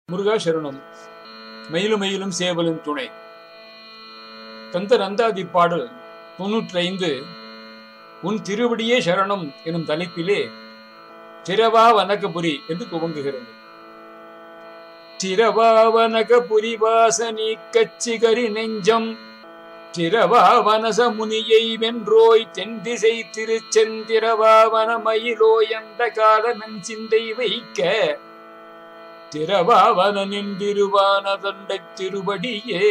முருகா சரணம். மயிலும் மயிலும் சேவலும் துணை. கந்தர் அந்தாதி பாடல் 95 உன் திருவடியே சரணம் எனும் தலைப்பிலே திரவா வனகபுரி என்று துவங்குகிறது. திரவா வனகபுரி வாசனி கச்சிகரி நெஞ்சம் திரவா வனச முனியை வென்றோய் தென் திசை திருச்செந்திரவா வனமயிலோய் அந்த காலமென் சிந்தை வைக்க திரவாவனின் திருவான தண்டை திருவடியே.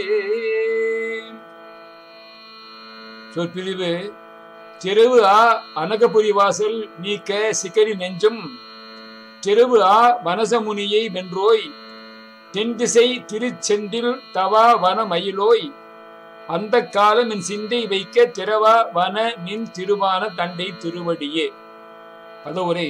சொற்பிரிவு திரவு ஆ அனகபுரி வாசல் நீக்க சிகரி நெஞ்சும் திரவு ஆ வனசமுனியை வென்றோய் தென் திசை திருச்செந்தில் தவா வன மயிலோய் அந்த காலம் என் சிந்தை வைக்க திரவா வன நின் திருவான தண்டை திருவடியே. பதவுரை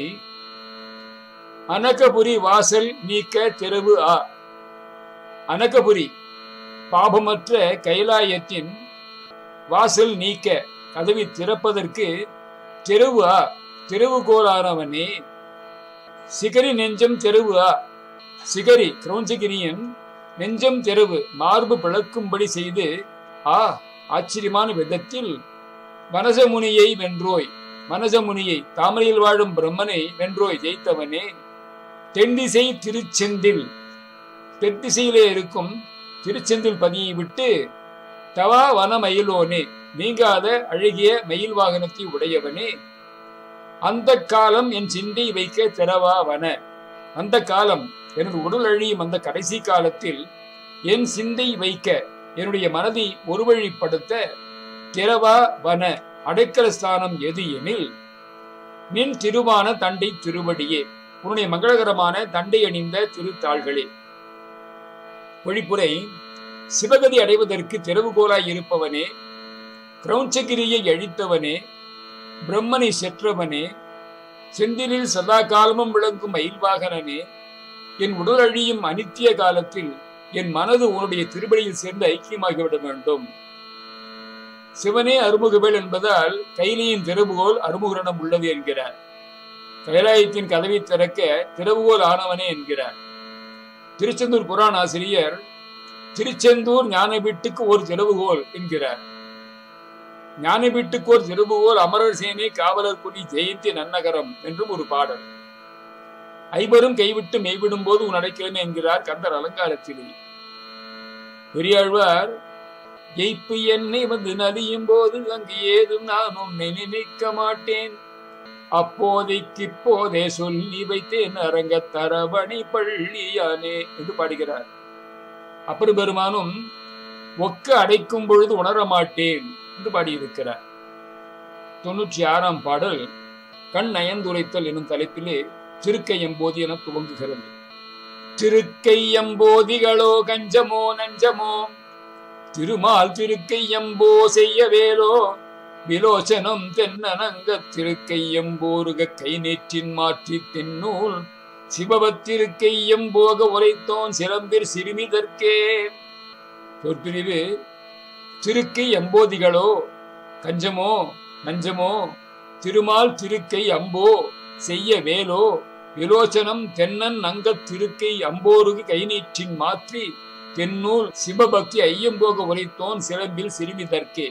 அனகபுரி வாசல் நீக்க திரவு ஆ. அனகபுரி பாபமற்ற கைலாயத்தின் வாசல் நீக்க கதவி திறப்பதற்கு திரவு ஆ திறவுகோலானவனே. சிகரி நெஞ்சம் திரவு ஆ. சிகரி கிரௌஞ்சகிரியின் நெஞ்சம் திறவு மார்பு பிளக்கும்படி செய்து ஆ ஆச்சரியமான விதத்தில் வனசமுனியை வென்றோய். வனசமுனியை தாமரையில் வாழும் பிரம்மனை வென்றோய் ஜெயித்தவனே. தென்திசை திருச்செந்தில் தென்திசையிலே இருக்கும் திருச்செந்தில் பதியை விட்டு தவா வன மயிலோனே நீங்காத அழகிய மயில் வாகனத்தை உடையவனே. அந்த காலம் என் சிந்தை வைக்க திரவா வன. அந்த காலம் எனது உடல் அழியும் அந்த கடைசி காலத்தில் என் சிந்தை வைக்க என்னுடைய மனதை ஒருவழிப்படுத்த திரவா வன அடைக்கல ஸ்தானம் எது எனில் நின் திருவான தண்டை திருவடியே. உன்னுடைய மங்களகரமான தண்டை அணிந்த திருத்தாள்களே. பொழிப்புரை சிவகதி அடைவதற்கு திறவுகோலாய் இருப்பவனே, கிரௌஞ்சகிரியை அழித்தவனே, பிரம்மனை செற்றவனே, செந்திலில் சதா காலமும் விளங்கும் மயில்வாகனனே, என் உடல் அழியும் அனித்திய காலத்தில் என் மனது உன்னுடைய திருவடியில் சேர்ந்து ஐக்கியமாகிவிட வேண்டும். சிவனே அருமுகவேல் என்பதால் கைலியின் திறவுகோல் அருமுகரணம் உள்ளது என்கிறார். கைலாயத்தின் கதவை திறக்க திறவுகோல் ஆனவனே என்கிறார். திருச்செந்தூர் புராண ஆசிரியர் திருச்செந்தூர் ஞான வீட்டுக்கு ஒரு திறவுகோல் என்கிறார். ஞான வீட்டுக்கு ஒரு திறவுகோல் அமரர் சேனை காவலர் குடி ஜெயந்தி நன்னகரம் என்றும் ஒரு பாடல். ஐவரும் கைவிட்டு மெய்விடும் போது உன் அடைக்கிறேன் என்கிறார் கந்தர் அலங்காரத்திலே. பெரியாழ்வார் எய்ப்பு என்னை வந்து நலியும் போது அங்கு ஏதும் நான் உன்னை நினைக்க மாட்டேன், அப்போதைக்கு இப்போதே சொல்லி வைத்தேன் அரங்க தரவணை பள்ளியானே என்று பாடுகிறார். அப்படி பெருமானும் ஒக்க அடைக்கும் பொழுது உணர மாட்டேன் என்று பாடியிருக்கிறார். 96ஆம் பாடல் கண் நயந்துரைத்தல் எனும் தலைப்பிலே திருக்கையம்போதி என துவங்குகிறது. திருக்கையம்போதிகளோ கஞ்சமோ நஞ்சமோ திருமால் திருக்கையம்போ செய்ய வேலோ விலோச்சனம் தென்னனங்க திருக்கையம்போருக கை நேற்றின் மாற்றி தென்னூல் சிவபத்திருக்கையம்போக உரைத்தோன் சிலம்பிற் சிறுமிதற்கே. சொற்பிரிவு திருக்கை எம்போதிகளோ கஞ்சமோ நஞ்சமோ திருமால் திருக்கை அம்போ செய்ய வேலோ விலோச்சனம் தென்னன் அங்க திருக்கை அம்போருகு கை நீற்றின் மாற்றி தென்னூல் சிவபக்தி ஐயம்போக உரைத்தோன் சிலம்பில் சிறுமிதற்கே.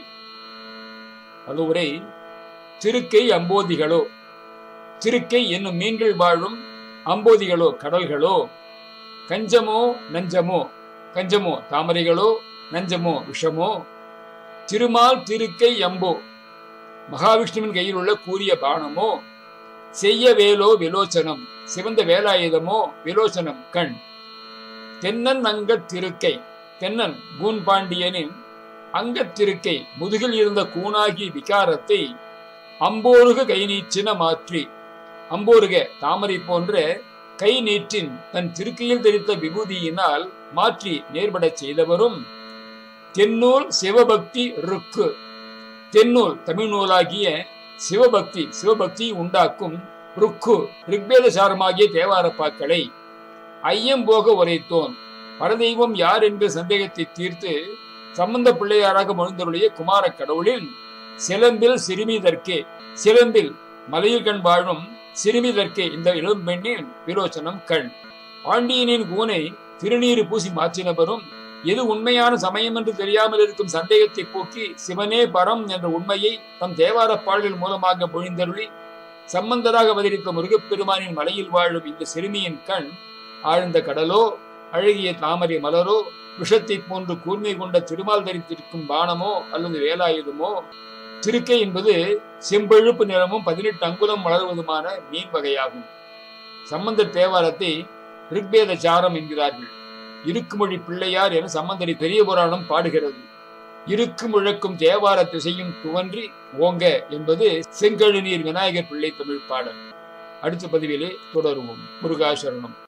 அதுவரை திருக்கை அம்போதிகளோ, திருக்கை என்னும் மீன்கள் வாழும் அம்போதிகளோ கடல்களோ, கஞ்சமோ நஞ்சமோ, கஞ்சமோ தாமரைகளோ நஞ்சமோ விஷமோ, திருமால் திருக்கை அம்போ மகாவிஷ்ணுவின் கையில் உள்ள கூரிய பானமோ, செய்ய வேலோ விலோச்சனம் சிவந்த வேலாயுதமோ, விலோச்சனம் கண், தென்னன் அங்க திருக்கை தென்னன் கூன் பாண்டியனின் அங்கத்திருக்கை முதுகில் இருந்த கூனாகி விகாரத்தை அம்போருக கை நீற்றின மாற்றி, அம்போருக தாமரை போன்ற கை நீற்றின் தன் திருக்கையில் தெரித்த விபூதியினால் மாற்றி நேர்படச் செய்தவரும், தென்னூல் சிவபக்தி ருக்கு தென்னூல் தமிழ் நூலாகிய சிவபக்தி சிவபக்தி உண்டாக்கும் ருக்கு ரிக்வேத சாரமாகிய தேவாரப்பாக்களை ஐயம்போக உரைத்தோன் பரதெய்வம் யார் என்ற சந்தேகத்தை தீர்த்து சம்பந்த பிள்ளையாராக மொழிந்தருடைய குமார கடவுளின் சிலம்பில் சிறுமிதற்கே, சிலம்பில் மலையில் கண் வாழும் சிறுமிதற்கே இந்த இளம்பெண்ணின் விரோச்சனம் கண். பாண்டியனின் கூனை திருநீறு பூசி மாற்றினவரும் எது உண்மையான சமயம் என்று தெரியாமல் இருக்கும் சந்தேகத்தை போக்கி சிவனே பரம் என்ற உண்மையை தம் தேவார பாடல்கள் மூலமாக பொழிந்தருளி சம்பந்தராக அவதரித்த முருகப்பெருமானின் மலையில் வாழும் இந்த சிறுமியின் கண் ஆழ்ந்த கடலோ அழகிய தாமரை மலரோ விஷத்தை போன்று கூர்மை கொண்ட திருமால் தரித்திருக்கும் பானமோ அல்லது வேலாயுதமோ, திருக்கை என்பது செம்பழுப்பு நிறமும் 18 அங்குலம் வளருவதுமான மீன் வகையாகும். சம்பந்தர் தேவாரத்தை ரிக்வேத சாரம் என்கிறார்கள். இருக்குமொழி பிள்ளையார் என சம்பந்தரி பெரிய புராணம் பாடுகிறது. இருக்கு முழக்கும் தேவார திசையும் துவன்றி ஓங்க என்பது செங்கழுநீர் விநாயகர் பிள்ளை தமிழ் பாடல். அடுத்த பதிவிலே தொடருவோம். முருகாசரணம்.